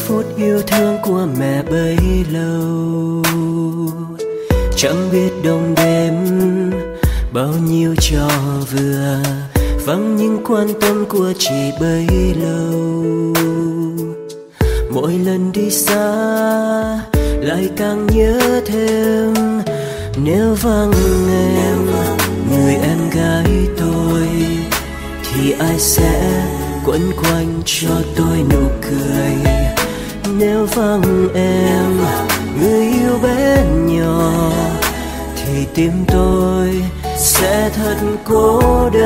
phút yêu thương của mẹ bấy lâu. Chẳng biết đông đêm bao nhiêu trò vừa, vắng những quan tâm của chị bấy lâu. Mỗi lần đi xa lại càng nhớ thêm, nếu vắng em, người em gái tôi, thì ai sẽ quấn quanh cho tôi nụ cười. Nếu vắng em, người yêu bé nhỏ, thì tim tôi sẽ thật cô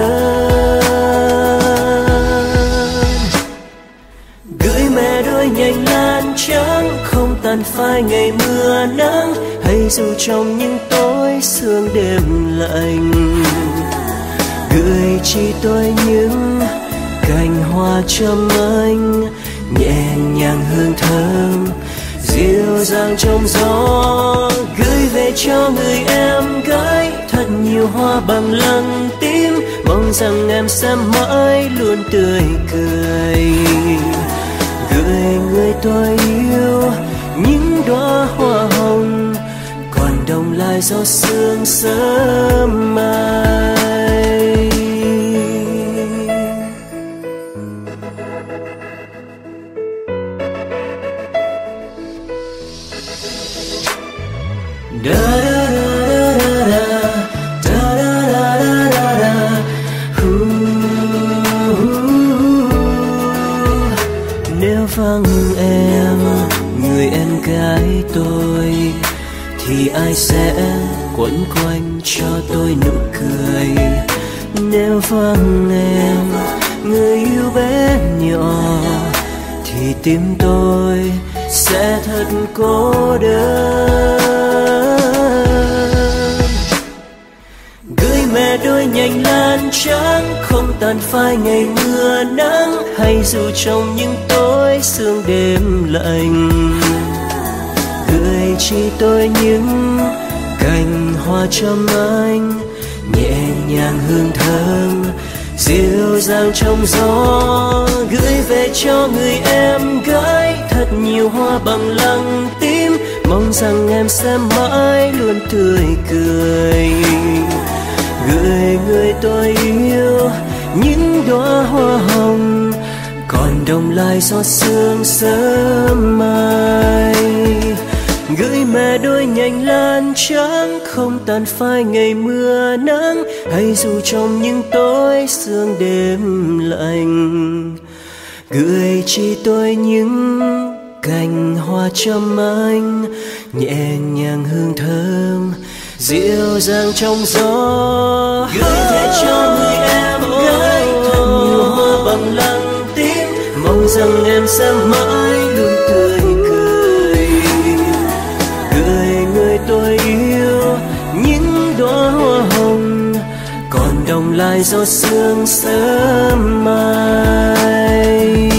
đơn. Gửi mẹ đôi nhành lan trắng, không tàn phai ngày mưa nắng, hay dù trong những tối sương đêm lạnh. Gửi chỉ tôi những cành hoa trầm anh, nhẹ nhàng hương thơm dịu dàng trong gió. Gửi về cho người em gái thật nhiều hoa bằng lăng tím, mong rằng em sẽ mãi luôn tươi cười. Gửi người tôi yêu những đóa hoa hồng, còn đông lại gió sương sớm mai. Da da da da da da da da. Nếu vắng em, người em gái tôi, thì ai sẽ quấn quanh cho tôi nụ cười. Nếu vắng em, người yêu bé nhỏ, thì tim tôi sẽ thật cô đơn. Gửi mẹ đôi nhành lan trắng, không tàn phai ngày mưa nắng, hay dù trong những tối sương đêm lạnh. Gửi chỉ tôi những cành hoa trầm anh, nhẹ nhàng hương thơm dịu dàng trong gió. Gửi về cho người em gái thật nhiều hoa bằng lăng tím, mong rằng em sẽ mãi luôn tươi cười. Gửi người tôi yêu những đóa hoa hồng, còn đông lại gió sương sớm mai. Gửi mẹ đôi nhành lan trắng, không tàn phai ngày mưa nắng, hay dù trong những tối sương đêm lạnh. Gửi chỉ tôi những cành hoa trầm anh, nhẹ nhàng hương thơm dịu dàng trong gió. Gửi về cho người em gái thật nhiều hoa bằng lăng tím, mong rằng em sẽ mãi luôn tươi cười. Gửi người tôi yêu những đóa hoa hồng, còn đông lại gió sương sớm mai.